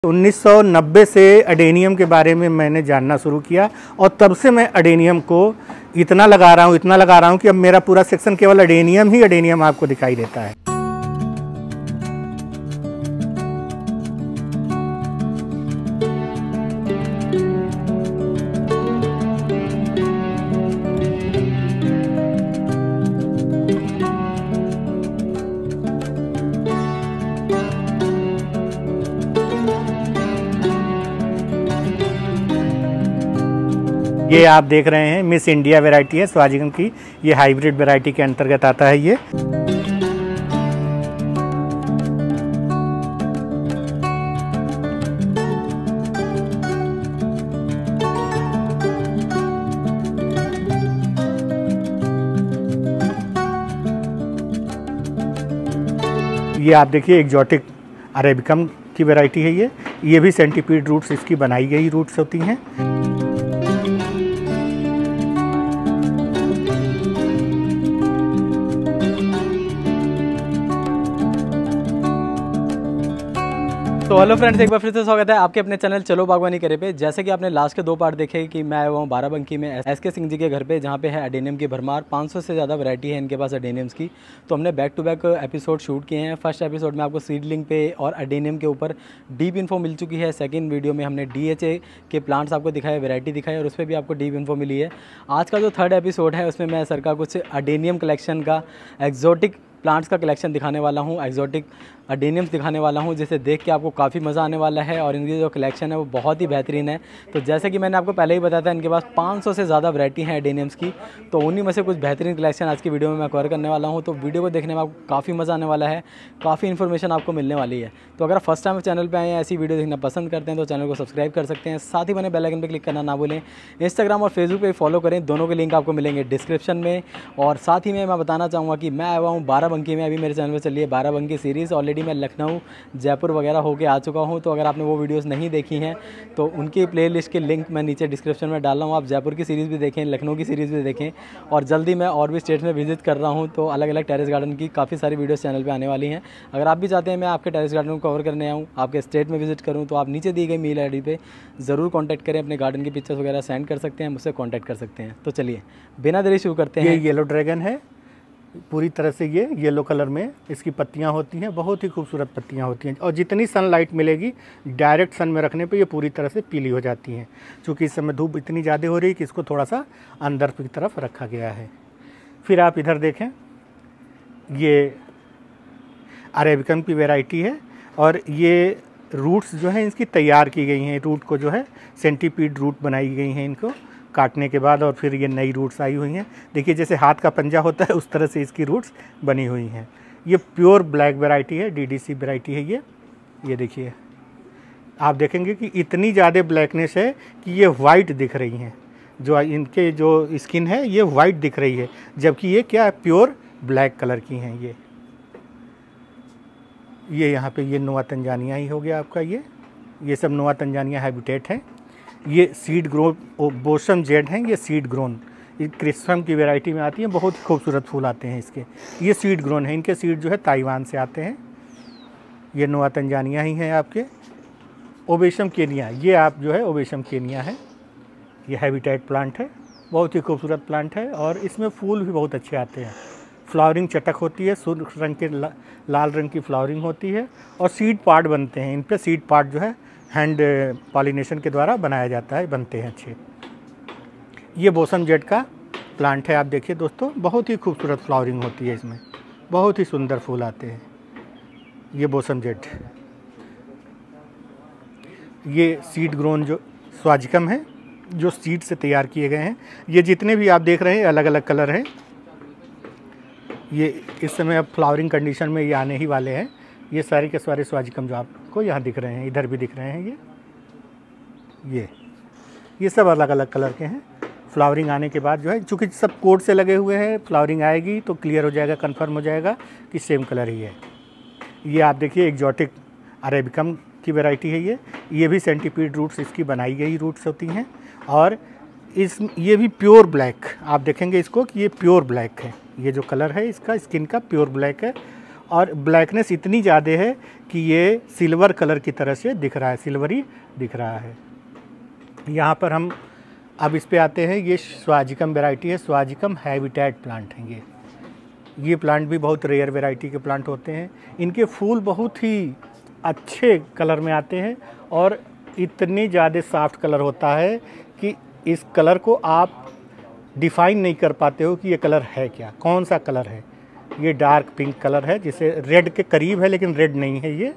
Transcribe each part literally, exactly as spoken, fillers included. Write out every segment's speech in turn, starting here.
उन्नीस सौ नब्बे से अडेनियम के बारे में मैंने जानना शुरू किया और तब से मैं अडेनियम को इतना लगा रहा हूँ इतना लगा रहा हूँ कि अब मेरा पूरा सेक्शन केवल अडेनियम ही अडेनियम आपको दिखाई देता है। ये आप देख रहे हैं मिस इंडिया वैरायटी है स्वाजिकम की। ये हाइब्रिड वैरायटी के अंतर्गत आता है। ये ये आप देखिए एक्जोटिक अरेबिकम की वैरायटी है। ये ये भी सेंटीपीड रूट्स इसकी बनाई गई रूट्स होती हैं। तो हेलो फ्रेंड्स, एक बार फिर से स्वागत है आपके अपने चैनल चलो बागवानी करे पे। जैसे कि आपने लास्ट के दो पार्ट देखे कि मैं आया हुआ हूँ बाराबंकी में एस के सिंह जी के घर पे, जहाँ पे है अडेनियम की भरमार। पाँच सौ से ज़्यादा वैरायटी है इनके पास अडेनियम्स की। तो हमने back to back episode shoot किए हैं। फर्स्ट एपिसोड में आपको सीडलिंग पे और अडेनियम के ऊपर डीप इन्फो मिल चुकी है। सेकेंड वीडियो में हमने डी एच ए के प्लांट्स आपको दिखाए, वैरायटी दिखाई और उस पर भी आपको डीप इन्फो मिली है। आज का जो थर्ड एपिसोड है उसमें मैं सर का कुछ अडेनियम कलेक्शन का, एक्जोटिक प्लांट्स का कलेक्शन दिखाने वाला हूँ, एक्जोटिक अडेनियम्स दिखाने वाला हूँ, जिसे देख के आपको काफ़ी मज़ा आने वाला है। और इनकी जो कलेक्शन है वो बहुत ही बेहतरीन है। तो जैसे कि मैंने आपको पहले ही बताया था, इनके पास पाँच सौ से ज़्यादा वैरायटी है अडेनियम्स की। तो उन्हीं में से कुछ बेहतरीन कलेक्शन आज की वीडियो में मैं कवर करने वाला हूँ। तो वीडियो को देखने में आपको काफ़ी मज़ा आने वाला है, काफ़ी इन्फॉर्मेशन आपको मिलने वाली है। तो अगर फर्स्ट टाइम चैनल पर आए हैं, ऐसी वीडियो देखना पसंद करते हैं तो चैनल को सब्सक्राइब कर सकते हैं। साथ ही मैंने बेल आइकन पर क्लिक करना ना भूलें। इंस्टाग्राम और फेसबुक पर फॉलो करें, दोनों के लिंक आपको मिलेंगे डिस्क्रिप्शन में। और साथ ही में मैं बताना चाहूँगा कि मैं आया हुआ हूँ बाराबंकी में। अभी मेरे चैनल पर चलिए बाराबंकी सीरीज़। ऑलरेडी मैं लखनऊ, जयपुर वगैरह होके आ चुका हूँ। तो अगर आपने वो वीडियोस नहीं देखी हैं तो उनकी प्लेलिस्ट के लिंक मैं नीचे डिस्क्रिप्शन में डाल रहा हूँ। आप जयपुर की सीरीज़ भी देखें, लखनऊ की सीरीज़ भी देखें। और जल्दी मैं और भी स्टेट्स में विजिट कर रहा हूँ, तो अलग अलग टेरेस गार्डन की काफ़ी सारी वीडियोस चैनल पे आने वाली हैं। अगर आप भी चाहते हैं मैं आपके टेरेस गार्डन को कवर करने आऊँ, आपके स्टेट में विजिट करूँ, तो आप नीचे दी गई मेल आई डी पे ज़रूर कॉन्टैक्ट करें। अपने गार्डन की पिक्चर्स वगैरह सेंड कर सकते हैं, मुझसे कॉन्टैक्ट कर सकते हैं। तो चलिए बिना देरी शुरू करते हैं। ये येलो ड्रैगन है, पूरी तरह से ये येलो कलर में इसकी पत्तियां होती हैं। बहुत ही खूबसूरत पत्तियां होती हैं और जितनी सनलाइट मिलेगी डायरेक्ट सन में रखने पे ये पूरी तरह से पीली हो जाती हैं। क्योंकि इस समय धूप इतनी ज़्यादा हो रही है कि इसको थोड़ा सा अंदर की तरफ रखा गया है। फिर आप इधर देखें, ये अरेबिकम की वैरायटी है और ये रूट्स जो हैं इसकी तैयार की गई हैं। रूट को जो है सेंटीपीड रूट बनाई गई हैं इनको काटने के बाद, और फिर ये नई रूट्स आई हुई हैं। देखिए जैसे हाथ का पंजा होता है उस तरह से इसकी रूट्स बनी हुई हैं। ये प्योर ब्लैक वैरायटी है, डीडीसी वैरायटी है। ये ये देखिए, आप देखेंगे कि इतनी ज़्यादा ब्लैकनेस है कि ये वाइट दिख रही हैं। जो इनके जो स्किन है ये वाइट दिख रही है, जबकि ये क्या है, प्योर ब्लैक कलर की हैं। ये ये यहाँ पे ये नोआ तंजानिया ही हो गया आपका। ये ये सब नोआ तंजानिया हैबिटेट है। ये सीड ग्रोन बोसम जेड हैं, ये सीड ग्रोन क्रिस्पम की वैरायटी में आती है। बहुत ही खूबसूरत फूल आते हैं इसके। ये सीड ग्रोन है, इनके सीड जो है ताइवान से आते हैं। ये नोआ तंजानिया ही हैं आपके। ओबेशम केनिया, ये आप जो है ओबेशम केनिया है। ये हैबिटेट प्लांट है, बहुत ही खूबसूरत प्लांट है और इसमें फूल भी बहुत अच्छे आते हैं। फ्लावरिंग चटक होती है, सुर्ख रंग के ला, लाल रंग की फ्लावरिंग होती है और सीड पार्ट बनते हैं। इन पर सीड पार्ट जो है हैंड पॉलिनेशन के द्वारा बनाया जाता है, बनते हैं अच्छे। ये बोसम जेड का प्लांट है। आप देखिए दोस्तों, बहुत ही खूबसूरत फ्लावरिंग होती है इसमें, बहुत ही सुंदर फूल आते हैं। ये बोसम जेड, ये सीड ग्रोन जो स्वाजिकम है, जो सीड से तैयार किए गए हैं। ये जितने भी आप देख रहे हैं अलग अलग कलर हैं। ये इस समय अब फ्लावरिंग कंडीशन में ये आने ही वाले हैं। ये सारे के सारे स्वाजिकम जो आपको यहाँ दिख रहे हैं, इधर भी दिख रहे हैं। ये ये ये सब अलग अलग कलर के हैं। फ्लावरिंग आने के बाद जो है, चूँकि सब कोड से लगे हुए हैं, फ्लावरिंग आएगी तो क्लियर हो जाएगा, कंफर्म हो जाएगा कि सेम कलर ही है। ये आप देखिए एक्जोटिक अरेबिकम की वैरायटी है। ये ये भी सेंटीपीड रूट्स इसकी बनाई गई रूट्स होती हैं। और इस ये भी प्योर ब्लैक, आप देखेंगे इसको कि ये प्योर ब्लैक है। ये जो कलर है इसका स्किन का प्योर ब्लैक है और ब्लैकनेस इतनी ज़्यादा है कि ये सिल्वर कलर की तरह से दिख रहा है, सिल्वरी दिख रहा है। यहाँ पर हम अब इस पे आते हैं। ये स्वाजिकम वैरायटी है, स्वाजिकम हैबिटेट प्लांट हैं ये ये प्लांट भी बहुत रेयर वैरायटी के प्लांट होते हैं। इनके फूल बहुत ही अच्छे कलर में आते हैं और इतनी ज़्यादा सॉफ्ट कलर होता है कि इस कलर को आप डिफ़ाइन नहीं कर पाते हो कि ये कलर है क्या, कौन सा कलर है। ये डार्क पिंक कलर है, जिसे रेड के करीब है लेकिन रेड नहीं है, ये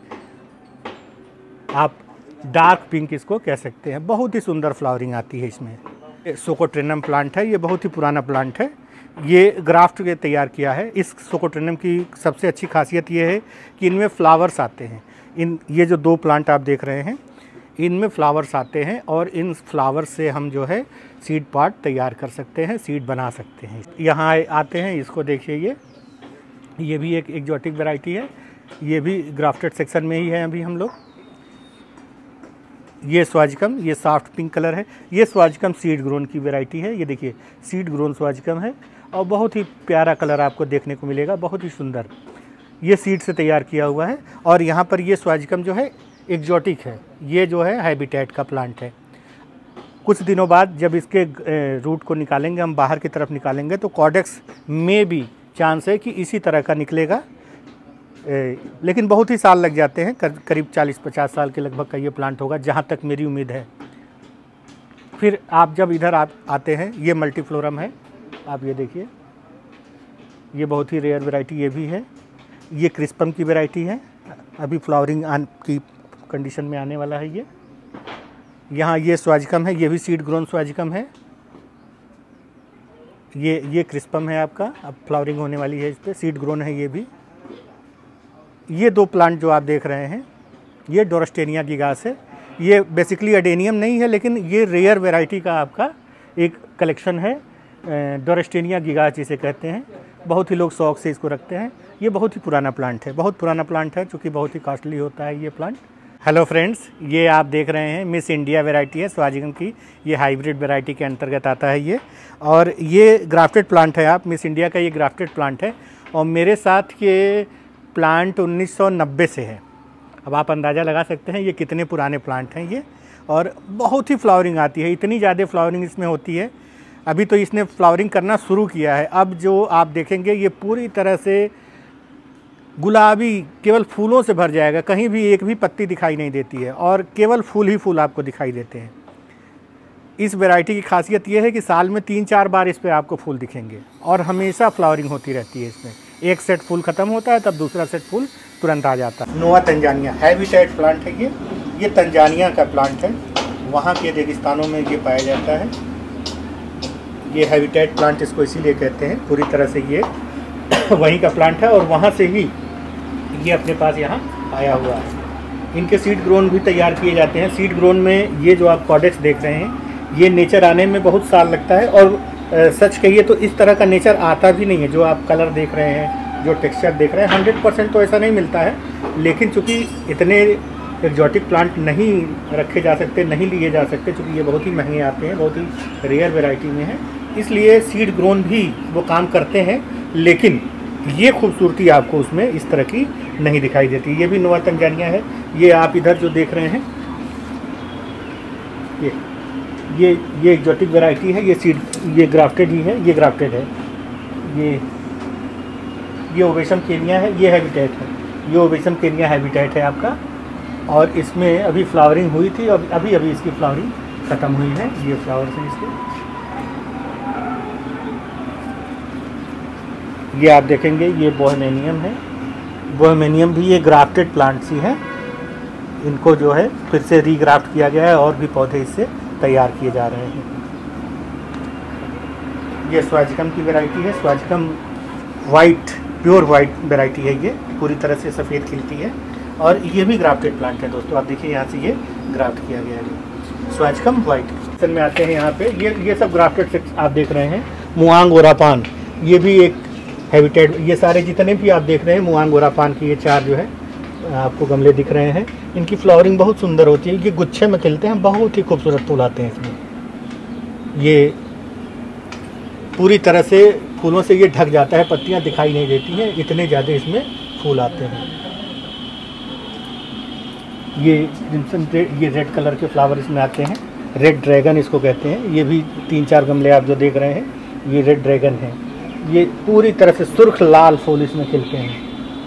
आप डार्क पिंक इसको कह सकते हैं। बहुत ही सुंदर फ्लावरिंग आती है इसमें। सोकोट्रिनम प्लांट है, ये बहुत ही पुराना प्लांट है, ये ग्राफ्ट के तैयार किया है। इस सोकोट्रिनम की सबसे अच्छी खासियत ये है कि इनमें फ्लावर्स आते हैं। इन ये जो दो प्लांट आप देख रहे हैं इनमें फ्लावर्स आते हैं और इन फ्लावर्स से हम जो है सीड पॉट तैयार कर सकते हैं, सीड बना सकते हैं। यहाँ आते हैं, इसको देखिए, ये ये भी एक एक्जोटिक वैरायटी है, ये भी ग्राफ्टेड सेक्शन में ही है अभी हम लोग। ये स्वाजिकम, ये सॉफ्ट पिंक कलर है, ये स्वाजिकम सीड ग्रोन की वैरायटी है। ये देखिए सीड ग्रोन स्वाजिकम है और बहुत ही प्यारा कलर आपको देखने को मिलेगा, बहुत ही सुंदर। ये सीड से तैयार किया हुआ है। और यहाँ पर ये स्वाजिकम जो है एक्जोटिक है, ये जो है हैबिटेट का प्लांट है। कुछ दिनों बाद जब इसके रूट को निकालेंगे, हम बाहर की तरफ निकालेंगे, तो कॉडेक्स में भी चांस है कि इसी तरह का निकलेगा, ए, लेकिन बहुत ही साल लग जाते हैं, कर, करीब चालीस पचास साल के लगभग का ये प्लांट होगा, जहाँ तक मेरी उम्मीद है। फिर आप जब इधर आ, आते हैं, ये मल्टीफ्लोरम है, आप ये देखिए, ये बहुत ही रेयर वैरायटी ये भी है। ये क्रिस्पम की वैरायटी है, अभी फ्लावरिंग आन की कंडीशन में आने वाला है ये। यहाँ ये स्वाजिकम है, ये भी सीड ग्रोन स्वाजिकम है। ये ये क्रिस्पम है आपका, अब फ्लावरिंग होने वाली है इस पर, सीड ग्रोन है ये भी। ये दो प्लांट जो आप देख रहे हैं ये डोरस्टेनिया गिगास है। ये बेसिकली एडेनियम नहीं है, लेकिन ये रेयर वैरायटी का आपका एक कलेक्शन है, डोरस्टेनिया गिगास जिसे कहते हैं। बहुत ही लोग शौक से इसको रखते हैं। ये बहुत ही पुराना प्लांट है, बहुत पुराना प्लांट है, चूँकि बहुत ही कॉस्टली होता है ये प्लांट। हेलो फ्रेंड्स, ये आप देख रहे हैं मिस इंडिया वैरायटी है स्वाजिकम की, ये हाइब्रिड वैरायटी के अंतर्गत आता है ये। और ये ग्राफ्टेड प्लांट है, आप मिस इंडिया का ये ग्राफ्टेड प्लांट है। और मेरे साथ ये प्लांट उन्नीस सौ नब्बे से है। अब आप अंदाज़ा लगा सकते हैं ये कितने पुराने प्लांट हैं ये। और बहुत ही फ्लावरिंग आती है, इतनी ज़्यादा फ्लावरिंग इसमें होती है। अभी तो इसने फ्लावरिंग करना शुरू किया है, अब जो आप देखेंगे ये पूरी तरह से गुलाबी केवल फूलों से भर जाएगा, कहीं भी एक भी पत्ती दिखाई नहीं देती है और केवल फूल ही फूल आपको दिखाई देते हैं। इस वैरायटी की खासियत ये है कि साल में तीन चार बार इस पे आपको फूल दिखेंगे और हमेशा फ्लावरिंग होती रहती है इसमें। एक सेट फूल ख़त्म होता है तब दूसरा सेट फूल तुरंत आ जाता है। नोवा तंजानिया हैबिटेट प्लांट है ये ये तंजानिया का प्लांट है, वहाँ के रेगिस्तानों में ये पाया जाता है। ये हैबिटेट प्लांट इसको इसीलिए कहते हैं, पूरी तरह से ये वहीं का प्लांट है और वहाँ से ही ये अपने पास यहाँ आया हुआ है। इनके सीड ग्रोन भी तैयार किए जाते हैं। सीड ग्रोन में ये जो आप कॉडेक्स देख रहे हैं ये नेचर आने में बहुत साल लगता है और आ, सच कहिए तो इस तरह का नेचर आता भी नहीं है। जो आप कलर देख रहे हैं, जो टेक्सचर देख रहे हैं, हंड्रेड परसेंट तो ऐसा नहीं मिलता है, लेकिन चूँकि इतने एक्जॉटिक प्लांट नहीं रखे जा सकते, नहीं लिए जा सकते, चूँकि ये बहुत ही महंगे आते हैं, बहुत ही रेयर वैरायटी में है, इसलिए सीड ग्रोन भी वो काम करते हैं, लेकिन ये खूबसूरती आपको उसमें इस तरह की नहीं दिखाई देती। ये भी नोवा तंजानिया है। ये आप इधर जो देख रहे हैं ये ये ये एक्जोटिक वैरायटी है, ये सीड ये ग्राफ्टेड ही है, ये ग्राफ्टेड है। ये ये ओवेशम केनिया है, ये हैबिटेट है। ये ओवेशम केनिया हैबिटेट है आपका, और इसमें अभी फ्लावरिंग हुई थी और अभी अभी इसकी फ्लावरिंग ख़त्म हुई है। ये फ्लावर्स हैं इसके, ये आप देखेंगे ये बोहेमेनियम है। बोहेमेनियम भी ये ग्राफ्टेड प्लांट्स ही हैं, इनको जो है फिर से रीग्राफ्ट किया गया है और भी पौधे इससे तैयार किए जा रहे हैं। ये स्वाजिकम की वैरायटी है, swazicum white, pure white variety है, ये पूरी तरह से सफ़ेद खिलती है और ये भी ग्राफ्टेड प्लांट है दोस्तों। आप देखिए यहाँ से ये ग्राफ्ट किया गया है, स्वाजिकम वाइट। सेक्शन में आते हैं यहाँ पे, ये ये सब ग्राफ्टेड आप देख रहे हैं। मुआंग ओरापान, ये भी एक हैबिटेट। ये सारे जितने भी आप देख रहे हैं मुआंग ओरापान की ये चार जो है आपको गमले दिख रहे हैं, इनकी फ्लावरिंग बहुत सुंदर होती है। ये गुच्छे में खिलते हैं, बहुत ही खूबसूरत फूल आते हैं इसमें। ये पूरी तरह से फूलों से ये ढक जाता है, पत्तियां दिखाई नहीं देती हैं, इतने ज़्यादा इसमें फूल आते हैं। ये ये रेड कलर के फ्लावर इसमें आते हैं, रेड ड्रैगन इसको कहते हैं। ये भी तीन चार गमले आप जो देख रहे हैं ये रेड ड्रैगन है। ये पूरी तरह से सुर्ख लाल फूल इसमें खिलते हैं।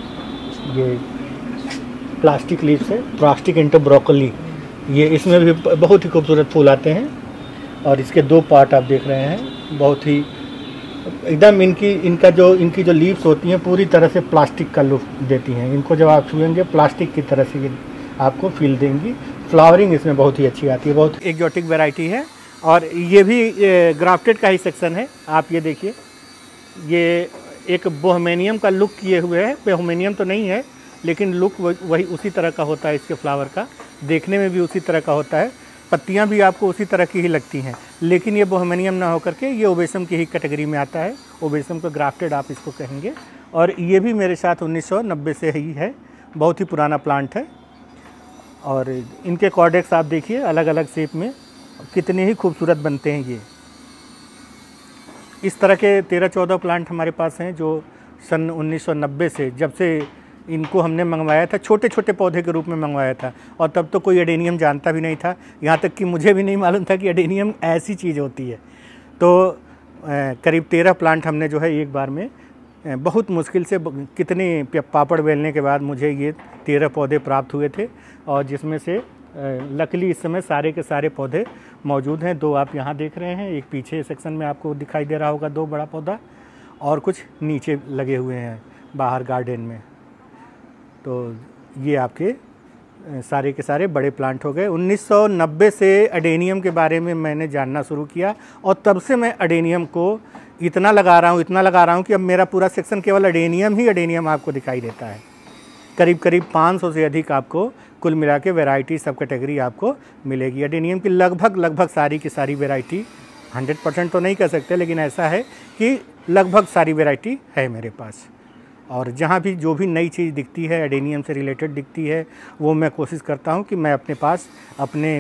ये प्लास्टिक लीव्स है, प्लास्टिक इंटो ब्रोकली, ये इसमें भी बहुत ही खूबसूरत फूल आते हैं। और इसके दो पार्ट आप देख रहे हैं, बहुत ही एकदम इनकी इनका जो इनकी जो लीव्स होती हैं पूरी तरह से प्लास्टिक का लुक देती हैं। इनको जब आप छुएंगे प्लास्टिक की तरह से ये आपको फील देंगी। फ्लावरिंग इसमें बहुत ही अच्छी आती है, बहुत एक्जोटिक वैरायटी है। और ये भी ग्राफ्टेड का ही सेक्शन है। आप ये देखिए, ये एक बोहेमियम का लुक किए हुए है। बोहेमियम तो नहीं है लेकिन लुक वही उसी तरह का होता है इसके फ्लावर का, देखने में भी उसी तरह का होता है। पत्तियां भी आपको उसी तरह की ही लगती हैं, लेकिन ये बोहेमियम ना होकर के ये ओबेसम की ही कैटेगरी में आता है। ओबेसम को ग्राफ्टेड आप इसको कहेंगे। और ये भी मेरे साथ उन्नीस सौ नब्बे से ही है, बहुत ही पुराना प्लांट है। और इनके कॉर्डेक्स आप देखिए अलग अलग शेप में कितने ही खूबसूरत बनते हैं। ये इस तरह के तेरह चौदह प्लांट हमारे पास हैं जो सन उन्नीस सौ नब्बे से, जब से इनको हमने मंगवाया था, छोटे छोटे पौधे के रूप में मंगवाया था। और तब तो कोई एडेनियम जानता भी नहीं था, यहाँ तक कि मुझे भी नहीं मालूम था कि एडेनियम ऐसी चीज़ होती है। तो आ, करीब तेरह प्लांट हमने जो है एक बार में बहुत मुश्किल से कितने पापड़ बेलने के बाद मुझे ये तेरह पौधे प्राप्त हुए थे। और जिसमें से लकीली इस समय सारे के सारे पौधे मौजूद हैं। दो आप यहाँ देख रहे हैं, एक पीछे सेक्शन में आपको दिखाई दे रहा होगा, दो बड़ा पौधा, और कुछ नीचे लगे हुए हैं बाहर गार्डन में। तो ये आपके सारे के सारे बड़े प्लांट हो गए। उन्नीस सौ नब्बे से एडेनियम के बारे में मैंने जानना शुरू किया और तब से मैं एडेनियम को इतना लगा रहा हूँ इतना लगा रहा हूँ कि अब मेरा पूरा सेक्शन केवल एडेनियम ही एडेनियम आपको दिखाई देता है। करीब करीब पाँच सौ से अधिक आपको कुल मिला के वेराइटी सब कैटेगरी आपको मिलेगी। एडेनियम की लगभग लगभग सारी की सारी वेराइटी, हंड्रेड परसेंट तो नहीं कह सकते लेकिन ऐसा है कि लगभग सारी वेराइटी है मेरे पास। और जहाँ भी जो भी नई चीज़ दिखती है एडेनियम से रिलेटेड दिखती है, वो मैं कोशिश करता हूँ कि मैं अपने पास अपने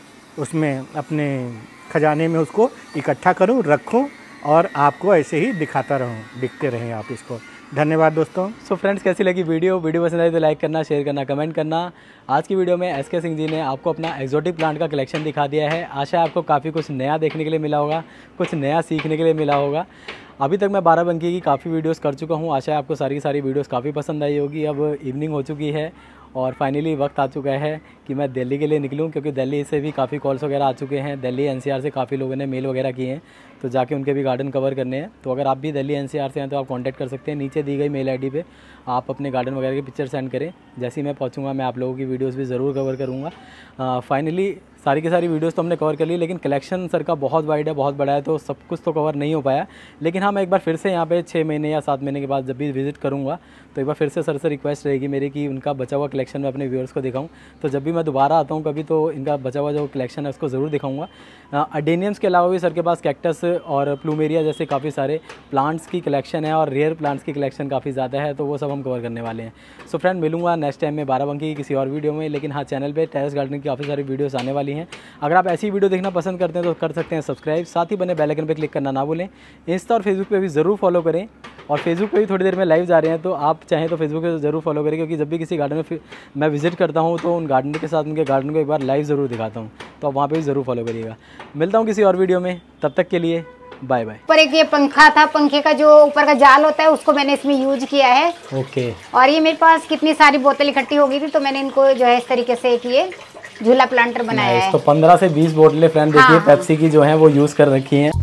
उसमें अपने खजाने में उसको इकट्ठा करूँ, रखूँ और आपको ऐसे ही दिखाता रहूँ, दिखते रहें आप इसको। धन्यवाद दोस्तों। सो फ्रेंड्स, कैसी लगी वीडियो वीडियो पसंद आई तो लाइक करना, शेयर करना, कमेंट करना। आज की वीडियो में एस के सिंह जी ने आपको अपना एक्जोटिक प्लांट का कलेक्शन दिखा दिया है। आशा है आपको काफ़ी कुछ नया देखने के लिए मिला होगा, कुछ नया सीखने के लिए मिला होगा। अभी तक मैं बाराबंकी की काफ़ी वीडियोस कर चुका हूँ। आशा है आपको सारी सारी वीडियोस काफ़ी पसंद आई होगी। अब इवनिंग हो चुकी है और फाइनली वक्त आ चुका है कि मैं दिल्ली के लिए निकलूं, क्योंकि दिल्ली से भी काफ़ी कॉल्स वगैरह आ चुके हैं। दिल्ली एनसीआर से काफ़ी लोगों ने मेल वगैरह किए हैं, तो जाके उनके भी गार्डन कवर करने हैं। तो अगर आप भी दिल्ली एनसीआर से हैं तो आप कांटेक्ट कर सकते हैं। नीचे दी गई मेल आईडी पे आप अपने गार्डन वगैरह की पिक्चर सेंड करें। जैसे ही मैं पहुंचूंगा मैं आप लोगों की वीडियोस भी ज़रूर कवर करूँगा। फाइनली सारी की सारी वीडियोस तो हमने कवर कर ली, लेकिन कलेक्शन सर का बहुत वाइड है, बहुत बड़ा है, तो सब कुछ तो कवर नहीं हो पाया। लेकिन हाँ, मैं एक बार फिर से यहाँ पे छः महीने या सात महीने के बाद जब भी विजिट करूँगा तो एक बार फिर से सर से रिक्वेस्ट रहेगी मेरी कि उनका बचा हुआ कलेक्शन मैं अपने व्यूअर्स को दिखाऊँ। तो जब भी मैं दोबारा आता हूँ कभी तो इनका बचा हुआ जो कलेक्शन है उसको ज़रूर दिखाऊँगा। अडेनियम्स के अलावा भी सर के पास कैक्टस और प्लूमेरिया जैसे काफ़ी सारे प्लांट्स की कलेक्शन है और रेयर प्लांट्स की कलेक्शन काफ़ी ज़्यादा है, तो वो सब हम कवर करने वाले हैं। सो फ्रेंड, मिलूंगा नेक्स्ट टाइम में बाराबंकी की किसी और वीडियो में। लेकिन हाँ, चैनल पे टेरेस गार्डनिंग की काफ़ी सारी वीडियोस आने वाली हैं। अगर आप ऐसी वीडियो देखना पसंद करते हैं तो कर सकते हैं सब्सक्राइब, साथ ही बने बेल आइकन पे क्लिक करना ना भूलें। इंस्टा और फेसबुक पे भी ज़रूर फॉलो करें, और फेसबुक पे भी थोड़ी देर में लाइव जा रहे हैं, तो आप चाहें तो फेसबुक पे ज़रूर फॉलो करें, क्योंकि जब भी किसी गार्डन में मैं विजिट करता हूँ तो उन गार्डनर के साथ उनके गार्डन को एक बार लाइव ज़रूर दिखाता हूँ, तो आप वहाँ पर भी ज़रूर फॉलो करिएगा। मिलता हूँ किसी और वीडियो में, तब तक के लिए बाय बाय। ऊपर एक ये पंखा था, पंखे का जो ऊपर का जाल होता है उसको मैंने इसमें यूज किया है। ओके। और ये मेरे पास कितनी सारी बोतल इकट्ठी हो गई थी, तो मैंने इनको जो है इस तरीके से एक ये झूला प्लांटर बनाया है। तो पंद्रह से बीस बोतलें फ्रेंड देखिए हाँ। पेप्सी की जो है वो यूज़ कर रखी हैं।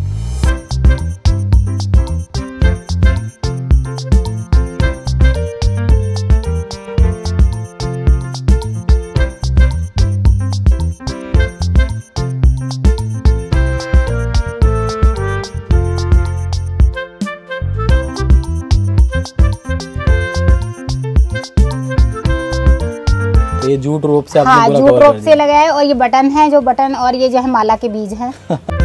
ये जूट रोप से आपने हाँ, पूरा जूट कवर रोप कर से दिया। लगा है। और ये बटन है, जो बटन और ये जो है माला के बीज हैं।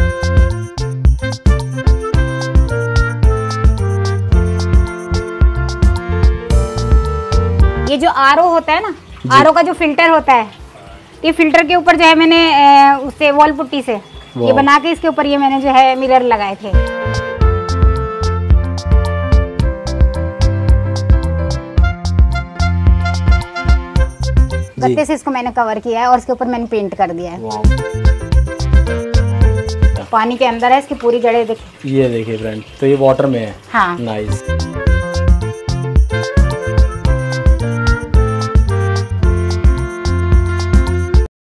ये जो आरओ होता है ना, आरओ का जो फिल्टर होता है, ये फिल्टर के ऊपर जो है मैंने उससे वॉल पुट्टी से ये बना के इसके ऊपर ये मैंने जो है मिरर लगाए थे। पत्ते से इसको मैंने कवर किया है और इसके ऊपर मैंने पेंट कर दिया है। पानी के अंदर है, इसकी पूरी जड़ें देखिए। ये देखिए फ्रेंड, तो ये वाटर में है। हाँ नाइस।